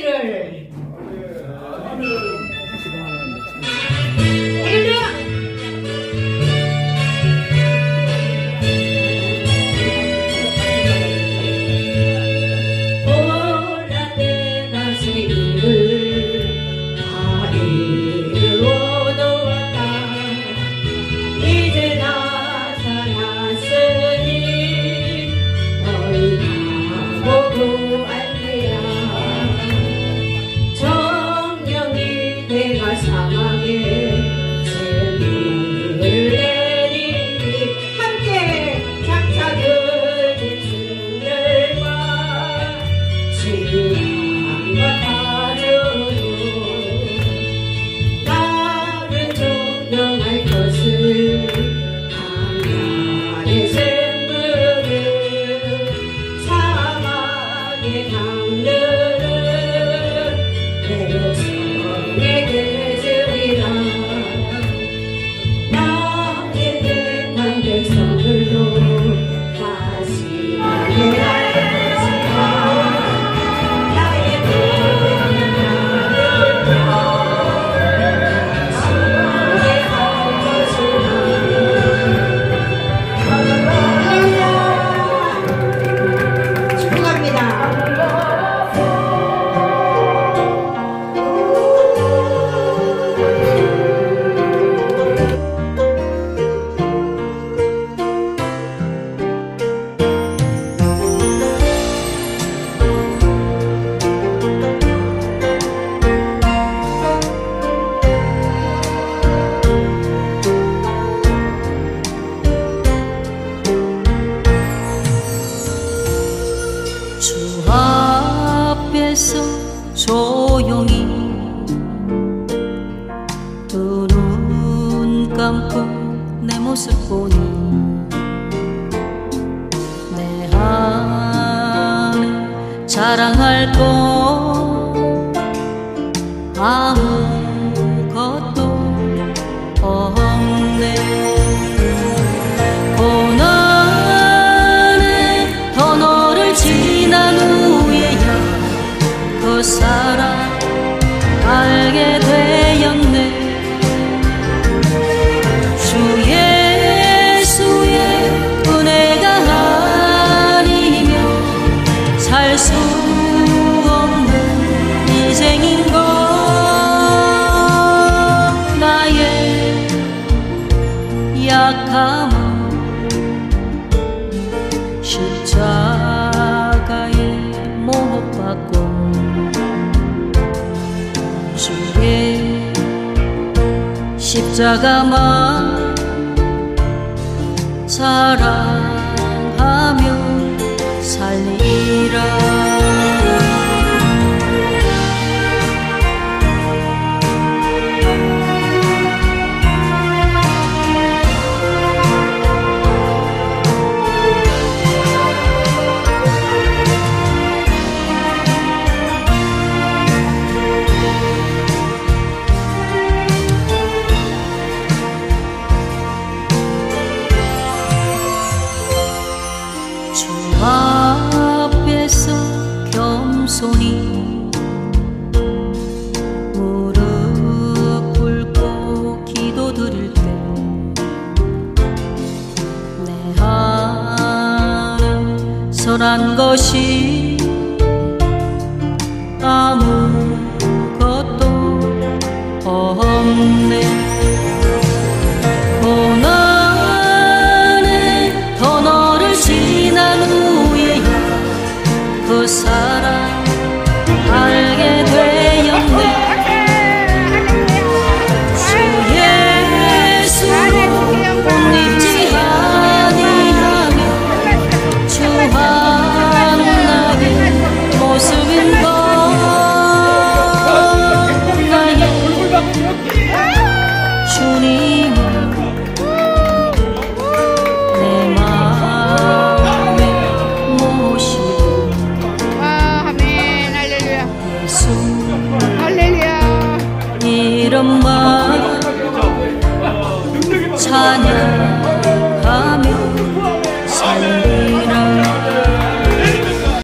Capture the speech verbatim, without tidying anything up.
되기를. 조용히 두 눈 감고 내 모습 보니 내 안에 자랑할 것 아무것도 없네. 고난에 더 너를 지난 후에야 그 사랑 알게 되었네. 주 예수의 은혜가 아니면 살 수 없는 인생인 것. 나의 약함은 십자가에 못 박고 주의 십자가만 사랑하며 살리라. 주 앞에서 겸손히 무릎 꿇고 기도드릴 때 내 안에 선한 것이 아무것도 없네. 고난에 더 너를 지난 후에야 그 사랑 알게 되었네. 주 예수로 옷 입지 아니하며 주 하나님의 모습인 것. 나의 주님은 내 마음에 모시고 아멘. 할렐루야. 예수 할렐루야. 이런 말